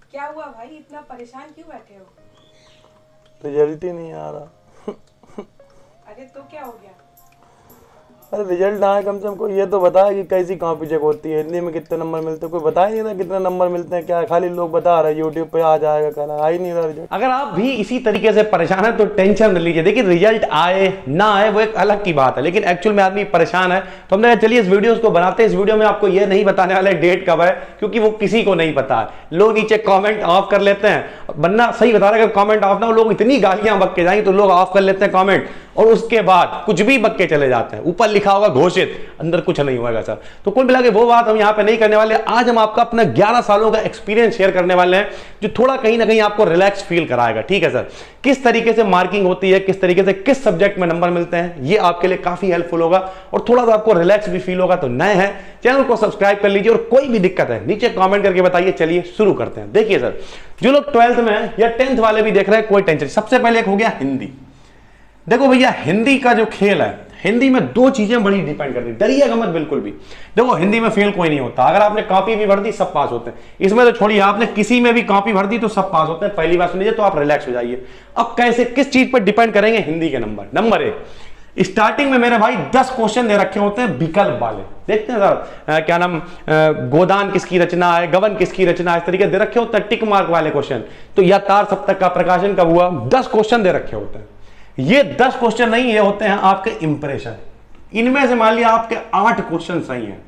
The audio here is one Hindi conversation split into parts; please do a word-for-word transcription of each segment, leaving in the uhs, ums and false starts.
क्या हुआ भाई, इतना परेशान क्यों बैठे हो? रिजल्ट ही नहीं आ रहा। अरे तो क्या हो गया? अरे रिजल्ट आए कम से कम कोई ये तो बताया कि कैसी कॉपी चेक होती है, हिंदी में कितने नंबर मिलते हैं, कोई बता ही नहीं रहा कितने नंबर मिलते हैं। क्या खाली लोग बता रहे हैं यूट्यूब पे आ जाएगा, कहना आ ही नहीं रहा रिजल्ट। अगर आप भी इसी तरीके से परेशान है तो टेंशन न लीजिए। देखिए रिजल्ट आए ना आए वो एक अलग की बात है, लेकिन एक्चुअल में आदमी परेशान है तो हमने कहा चलिए इस वीडियो को बनाते हैं। इस वीडियो में आपको ये नहीं बताने वाले डेट कब है, क्योंकि वो किसी को नहीं पता है। लोग नीचे कॉमेंट ऑफ कर लेते हैं, बनना सही बता रहे हैं, अगर कॉमेंट ऑफ ना हो लोग इतनी गालियां बक के जाएंगे तो लोग ऑफ कर लेते हैं कॉमेंट, और उसके बाद कुछ भी बक के चले जाते हैं। ऊपर लिखा होगा घोषित, अंदर कुछ नहीं होगा सर। तो कुल मिला के वो बात हम यहाँ पे नहीं करने वाले। आज हम आपका अपना ग्यारह सालों का एक्सपीरियंस शेयर करने वाले हैं, जो थोड़ा कहीं ना कहीं आपको रिलैक्स फील कराएगा। ठीक है सर, किस तरीके से मार्किंग होती है, किस तरीके से किस सब्जेक्ट में नंबर मिलते हैं, ये आपके लिए काफी हेल्पफुल होगा और थोड़ा सा आपको रिलैक्स भी फील होगा। तो नए हैं चैनल को सब्सक्राइब कर लीजिए, और कोई भी दिक्कत है नीचे कॉमेंट करके बताइए। चलिए शुरू करते हैं। देखिए सर, जो लोग ट्वेल्थ में है या टेंथ वाले भी देख रहे हैं, कोई टेंशन। सबसे पहले एक हो गया हिंदी। देखो भैया, हिंदी का जो खेल है, हिंदी में दो चीजें बड़ी डिपेंड करती है। डरिएगा मत बिल्कुल भी। देखो हिंदी में फेल कोई नहीं होता। अगर आपने कॉपी भी भर दी सब पास होते हैं। इसमें तो छोड़िए, आपने किसी में भी कॉपी भर दी तो सब पास होते हैं। पहली बात सुनिए तो आप रिलैक्स हो जाइए। अब कैसे, किस चीज पर डिपेंड करेंगे? हिंदी के नंबर। नंबर एक, स्टार्टिंग में मेरे भाई दस क्वेश्चन दे रखे होते हैं विकल्प वाले। देखते हैं सर, क्या नाम, गोदान किसकी रचना है, गबन किसकी रचना है, इस तरीके दे रखे होते हैं टिक मार्क वाले क्वेश्चन। तो या तार सप्तक का प्रकाशन कब हुआ, दस क्वेश्चन दे रखे होते हैं। ये दस क्वेश्चन नहीं, ये होते हैं आपके इंप्रेशन। इनमें से मान लिया आपके आठ क्वेश्चन सही हैं,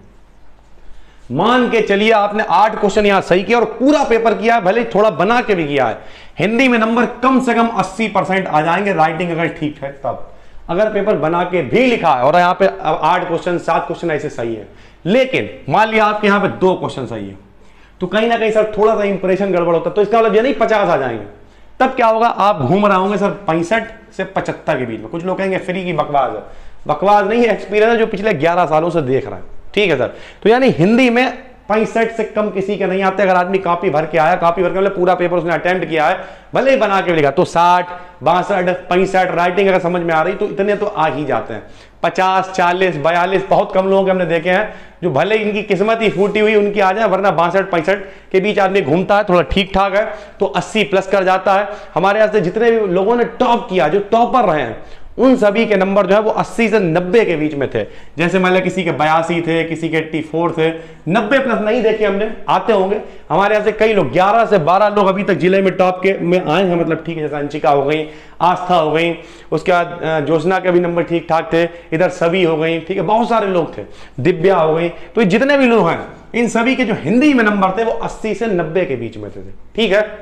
मान के चलिए आपने आठ क्वेश्चन यहां सही किया और पूरा पेपर किया है, भले थोड़ा बना के भी किया है। हिंदी में नंबर कम से कम अस्सी परसेंट आ जाएंगे, राइटिंग अगर ठीक है तब। अगर पेपर बना के भी लिखा है और यहां पे आठ क्वेश्चन सात क्वेश्चन ऐसे सही है, लेकिन मान लिया आपके यहां पे दो क्वेश्चन सही है, तो कहीं ना कहीं सर थोड़ा सा इंप्रेशन गड़बड़ होता है। तो इसका मतलब ये नहीं पचास आ जाएंगे। तब क्या होगा, आप घूम रहे होंगे सर पैंसठ से पचहत्तर के बीच में। कुछ लोग कहेंगे फ्री की बकवास है, बकवास नहीं है, एक्सपीरियंस है जो पिछले ग्यारह सालों से देख रहा है। ठीक है सर, तो यानी हिंदी में पैंसठ से कम किसी के नहीं आते। अगर आदमी कॉपी भर के आया, कॉपी भर के मतलब पूरा पेपर उसने अटेम्प्ट किया है, भले ही बना के लिखा, तो साठ बासठ पैंसठ राइटिंग अगर समझ में आ रही तो इतने तो आ ही जाते हैं। पचास चालीस बयालीस बहुत कम लोगों के हमने देखे हैं जो भले इनकी किस्मत ही फूटी हुई उनकी आ जाए, वरना बासठ पैंसठ के बीच आदमी घूमता है, थोड़ा ठीक ठाक है तो अस्सी प्लस कर जाता है। हमारे यहाँ से जितने भी लोगों ने टॉप किया, जो टॉपर रहे हैं, उन सभी के नंबर जो है वो अस्सी से नब्बे के बीच में थे। जैसे मान लिया किसी के बयासी थे, किसी के चौरासी थे, नब्बे प्लस नहीं देखे हमने, आते होंगे हमारे यहाँ से कई लोग। ग्यारह से बारह लोग अभी तक जिले में टॉप के में आए हैं, मतलब ठीक है। जैसे अंशिका हो गई, आस्था हो गई, उसके बाद ज्योत्सना के भी नंबर ठीक ठाक थे, इधर सभी हो गई, ठीक है, बहुत सारे लोग थे, दिव्या हो गई। तो जितने भी लोग हैं इन सभी के जो हिंदी में नंबर थे वो अस्सी से नब्बे के बीच में थे। ठीक है,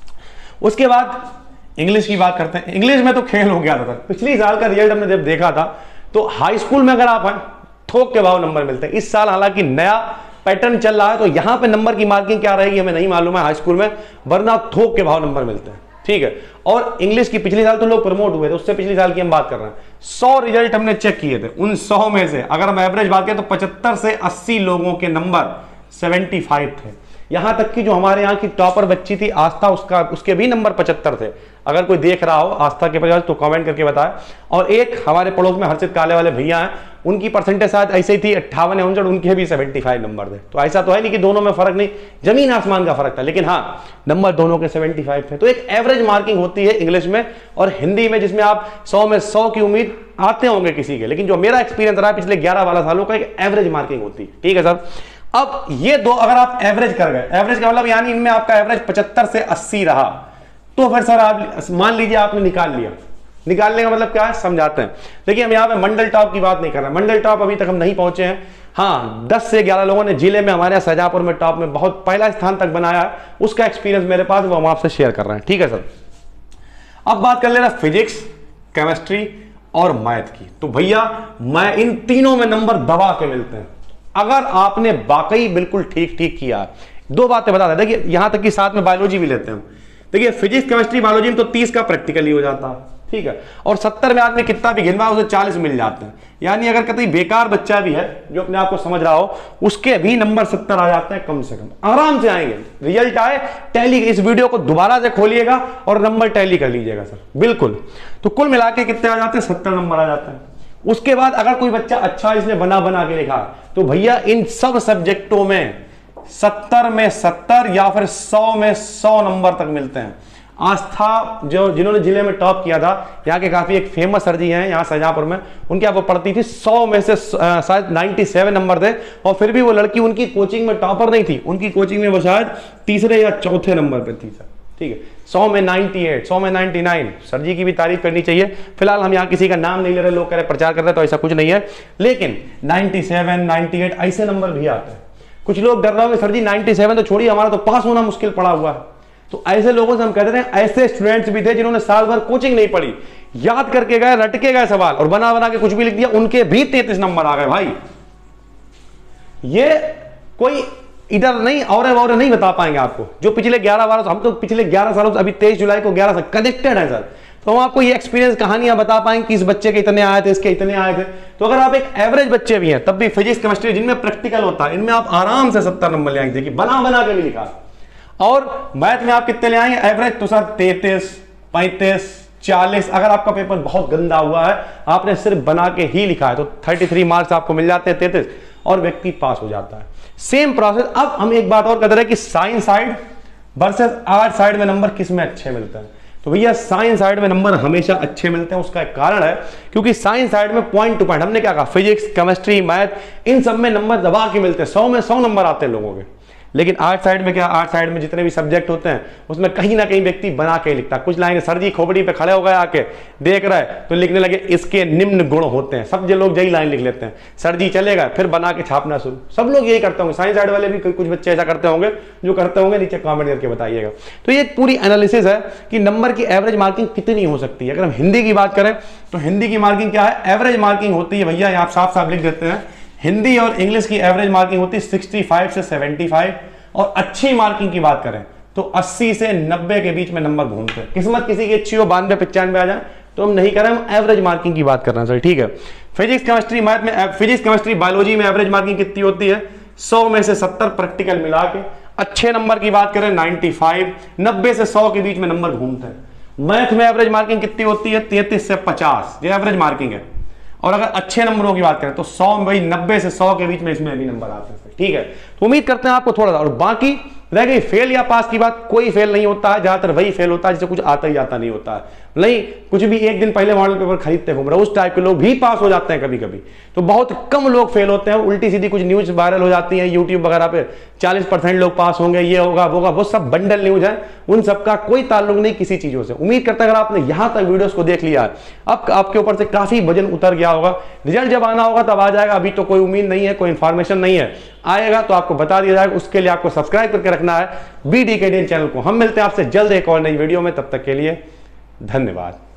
उसके बाद इंग्लिश की बात करते हैं। इंग्लिश में तो खेल हो गया था। पिछली साल का रिजल्ट हमने जब देखा था तो हाई स्कूल में अगर आप हैं थोक के भाव नंबर मिलते हैं। इस साल हालांकि नया पैटर्न चल रहा है तो यहां पे नंबर की मार्किंग क्या रहेगी हमें नहीं मालूम है हाई स्कूल में, वरना थोक के भाव नंबर मिलते हैं। ठीक है, और इंग्लिश की पिछली साल तो लोग प्रमोट हुए थे, उससे पिछली साल की हम बात कर रहे हैं। सौ रिजल्ट हमने चेक किए थे, उन सौ में से अगर हम एवरेज बात करें तो पचहत्तर से अस्सी लोगों के नंबर पचहत्तर थे। यहां तक कि जो हमारे यहाँ की टॉपर बच्ची थी आस्था, उसका उसके भी नंबर पचहत्तर थे। अगर कोई देख रहा हो आस्था के परिवार तो कमेंट करके बताए। और एक हमारे पड़ोस में हर्षित काले वाले भैया हैं, उनकी परसेंटेज शायद ऐसे ही थी अट्ठावन उनसठ, उनके भी पचहत्तर नंबर थे। तो ऐसा तो है नहीं कि दोनों में फर्क नहीं, जमीन आसमान का फर्क था, लेकिन हाँ नंबर दोनों के पचहत्तर थे। तो एक एवरेज मार्किंग होती है इंग्लिश में और हिंदी में, जिसमें आप सौ में सौ की उम्मीद आते होंगे किसी के, लेकिन जो मेरा एक्सपीरियंस रहा पिछले ग्यारह बारह सालों का, एक एवरेज मार्किंग होती है। ठीक है सर, अब ये दो अगर आप एवरेज कर गए, एवरेज का मतलब यानी इनमें आपका एवरेज पचहत्तर से अस्सी रहा, तो फिर सर आप मान लीजिए आपने निकाल लिया। निकालने का मतलब क्या है समझाते हैं। देखिए हम यहाँ पे मंडल टॉप की बात नहीं कर रहे, मंडल टॉप अभी तक हम नहीं पहुंचे हैं। हाँ, दस से ग्यारह लोगों ने जिले में हमारे शाहजहांपुर में टॉप में बहुत पहला स्थान तक बनाया है, उसका एक्सपीरियंस मेरे पास, वो हम आपसे शेयर कर रहे हैं। ठीक है सर, अब बात कर लेना फिजिक्स, केमिस्ट्री और मैथ की। तो भैया मैं इन तीनों में नंबर दबा के मिलते हैं अगर आपने वाकई बिल्कुल ठीक ठीक किया। दो बातें बता दें, देखिए यहां तक कि साथ में बायोलॉजी भी लेते हैं। देखिए फिजिक्स केमिस्ट्री बायोलॉजी में तो तीस का प्रैक्टिकली हो जाता है, ठीक है, और सत्तर में आदमी कितना भी गिनवा उसे चालीस मिल जाते हैं। यानी अगर कहीं बेकार बच्चा भी है जो अपने आप को समझ रहा हो, उसके भी नंबर सत्तर आ जाते हैं कम से कम, आराम से आएंगे। रिजल्ट आए टैली, इस वीडियो को दोबारा से खोलिएगा और नंबर टैली कर लीजिएगा सर, बिल्कुल। तो कुल मिला के कितने आ जाते हैं, सत्तर नंबर आ जाते हैं। उसके बाद अगर कोई बच्चा अच्छा इसने बना बना के लिखा तो भैया इन सब सब्जेक्टों में सत्तर में सत्तर या फिर सौ में सौ नंबर तक मिलते हैं। आस्था जो जिन्होंने जिले में टॉप किया था, यहाँ के काफी एक फेमस सर जी हैं यहाँ शाहजहांपुर में, उनकी आपको पढ़ती थी सौ में से शायद सत्तानवे नंबर थे, और फिर भी वो लड़की उनकी कोचिंग में टॉपर नहीं थी, उनकी कोचिंग में वो शायद तीसरे या चौथे नंबर पे थी सर। ठीक है, सौ में अट्ठानवे, सौ में निन्यानवे, सर जी की भी तारीफ करनी चाहिए। फिलहाल हम यहाँ किसी का नाम नहीं ले रहे, लोग कह रहे प्रचार कर रहे, तो ऐसा कुछ नहीं है, लेकिन सत्तानवे, अट्ठानवे ऐसे नंबर भी आते हैं। कुछ लोग डर रहे होंगे सर जी सत्तानवे तो छोड़िए, हमारा तो पास होना मुश्किल पड़ा हुआ है। तो ऐसे लोगों से हम कहते हैं, ऐसे स्टूडेंट्स भी थे जिन्होंने साल भर कोचिंग नहीं पढ़ी, याद करके गए, रट के गए सवाल और बना बना के कुछ भी लिख दिया, उनके भी तैंतीस नंबर आ गए भाई। ये कोई इधर नहीं और और नहीं बता पाएंगे आपको, जो पिछले ग्यारह बारह, हम तो पिछले ग्यारह सालों से, अभी तेईस जुलाई को ग्यारह से कनेक्टेड है सर, तो हम आपको ये एक्सपीरियंस कहानियां बता पाएंगे कि इस बच्चे के इतने आए थे, इसके इतने आए थे। तो अगर आप एक एवरेज बच्चे भी हैं, तब भी फिजिक्स केमिस्ट्री जिनमें प्रैक्टिकल होता है, इनमें आप आराम से सत्तर नंबर ले आएंगे, बना बना के भी लिखा। और मैथ में आप कितने ले आएंगे एवरेज? तो सर तैंतीस, पैंतीस, चालीस। अगर आपका पेपर बहुत गंदा हुआ है, आपने सिर्फ बना के ही लिखा है, तो तैंतीस मार्क्स आपको मिल जाते हैं, तैंतीस, और व्यक्ति पास हो जाता है। Same process. अब हम एक बात और कहते हैं कि science side versus art side में नंबर किस में अच्छे मिलते हैं? तो भैया साइंस साइड में नंबर हमेशा अच्छे मिलते हैं। उसका एक कारण है, क्योंकि साइंस साइड में पॉइंट टू पॉइंट, हमने क्या कहा, फिजिक्स, केमिस्ट्री, मैथ, इन सब में नंबर दबा के मिलते हैं, सौ में सौ नंबर आते हैं लोगों के। लेकिन आर्ट साइड में क्या, आर्ट साइड में जितने भी सब्जेक्ट होते हैं उसमें कहीं ना कहीं व्यक्ति बना के लिखता है। कुछ लाइन सर जी खोपड़ी पे खड़े हो गए आके देख रहे हैं तो लिखने लगे इसके निम्न गुण होते हैं, सब जो लोग यही लाइन लिख लेते हैं, सर जी चले गए, फिर बना के छापना शुरू। सब लोग यही करते होंगे, साइंस साइड वाले भी कुछ बच्चे ऐसा करते होंगे, जो करते होंगे नीचे कमेंट करके बताइएगा। तो ये पूरी एनालिसिस है कि नंबर की एवरेज मार्किंग कितनी हो सकती है। अगर हम हिंदी की बात करें तो हिंदी की मार्किंग क्या है, एवरेज मार्किंग होती है भैया, यहाँ साफ साफ लिख देते हैं, हिंदी और इंग्लिश की एवरेज मार्किंग होती है सिक्सटी फाइव से सेवेंटी फाइव, और अच्छी मार्किंग की बात करें तो अस्सी से नब्बे के बीच में नंबर घूमते हैं। किस्मत किसी की अच्छी हो, बानवे पचानवे आ जाए तो हम नहीं कर रहे, हम एवरेज मार्किंग की बात कर रहे हैं सर। ठीक है, फिजिक्स केमिस्ट्री मैथ में, फिजिक्स केमिस्ट्री बायोलॉजी में एवरेज मार्किंग कितनी होती है? सौ में से सत्तर प्रैक्टिकल मिला के। अच्छे नंबर की बात करें पचानवे, नब्बे से सौ के बीच में नंबर घूमते हैं। मैथ में एवरेज मार्किंग कितनी होती है? तैंतीस से पचास, ये एवरेज मार्किंग है। और अगर अच्छे नंबरों की बात करें तो सौ भाई नब्बे से सौ के बीच में इसमें भी नंबर आते हैं। ठीक है, तो उम्मीद करते हैं आपको थोड़ा सा। और बाकी रह गई फेल या पास की बात, कोई फेल नहीं होता है, ज्यादातर वही फेल होता है जिसे कुछ आता ही आता नहीं होता है। नहीं, कुछ भी एक दिन पहले मॉडल पेपर खरीदते घूम रहे, उस टाइप के लोग भी पास हो जाते हैं कभी कभी। तो बहुत कम लोग फेल होते हैं। उल्टी सीधी कुछ न्यूज वायरल हो जाती है यूट्यूब वगैरह पे, चालीस परसेंट लोग पास होंगे, ये होगा वो होगा, वो सब बंडल न्यूज है, उन सबका कोई ताल्लुक नहीं किसी चीजों से। उम्मीद करता है अगर आपने यहां तक वीडियोस को देख लिया है, अब आपके ऊपर से काफी वजन उतर गया होगा। रिजल्ट जब आना होगा तब आ जाएगा, अभी तो कोई उम्मीद नहीं है, कोई इंफॉर्मेशन नहीं है, आएगा तो आपको बता दिया जाएगा। उसके लिए आपको सब्सक्राइब करके रखना है B D K D N channel को। हम मिलते हैं आपसे जल्द एक और नई वीडियो में, तब तक के लिए धन्यवाद।